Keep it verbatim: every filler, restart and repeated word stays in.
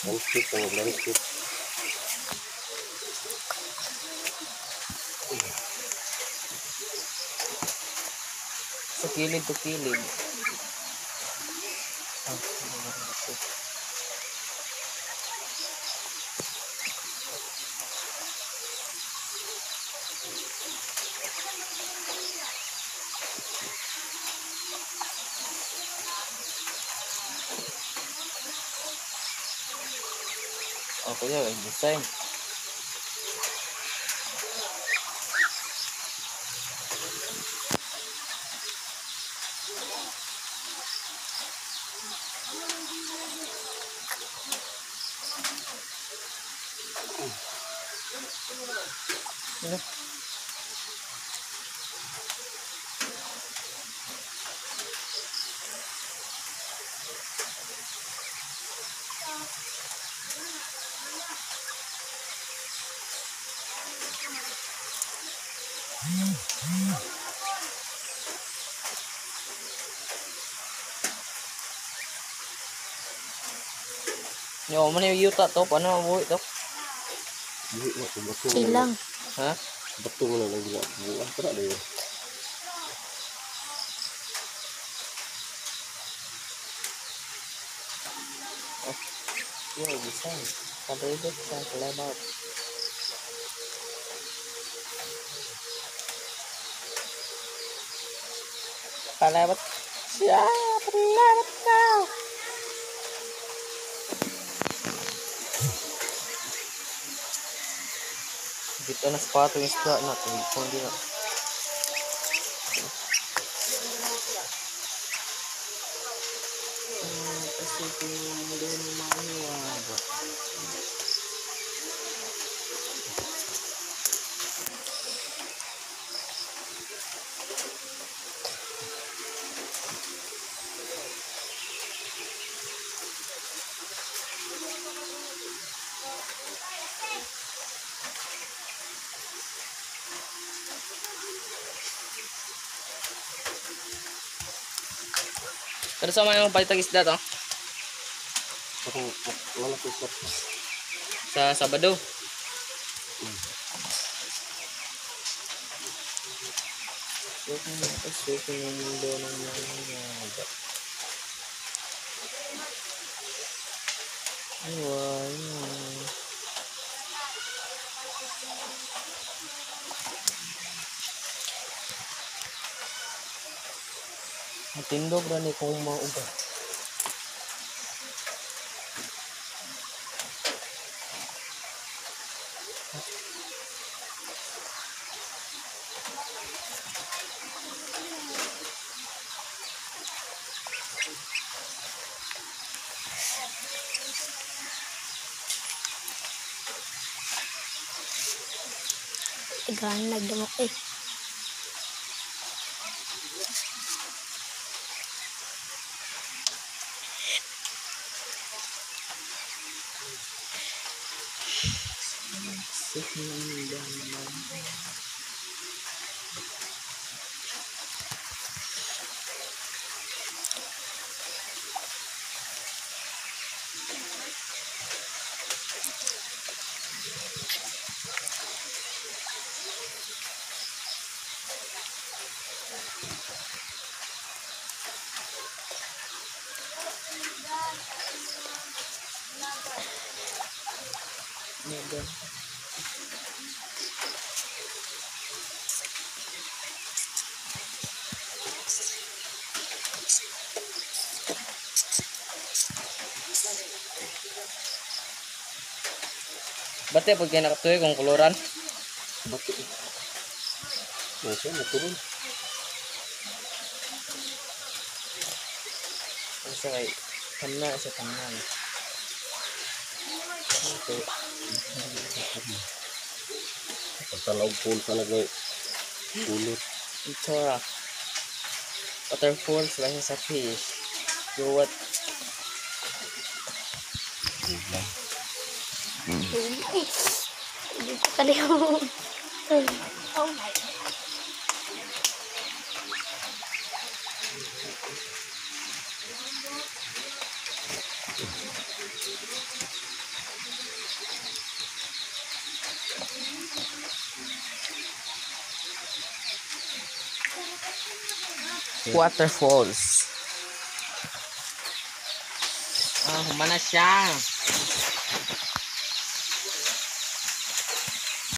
Landscape sama landscape. Sa kilid to kilid. Ah, ako yun, design. Ano? Yo, mana yung yuta to? Paano mabuhi to? Buhi na ko bato. Silang. Ha? Bato na lang gila. Buah tara dayo. Yo, design. Sampai itu sa kalabaw. Kalabat. Siap, kalabat kau. Dito na sepatu yung isda na. Tumipon din na. Kasi kung doon mahiwaga. Pero sa mga palitag isda to? Ako lalaki sa Sa Sabado? Suko na ito, suko ng mundo ng mga Iwan. Matindog na ni kung mauga. Igan nagdamok eh. Mega. Bate pag kayo nakatuloy kung kuluran? bato. Nasa naturun. Isa kay kanna sa kanan. Okay. Pagtalaw pool talaga ulot. Ito ah. Waterfalls lang sa fish. Yuwat. Hindi ko kaliw. Oh my God. Waterfalls. Ah, humana siya.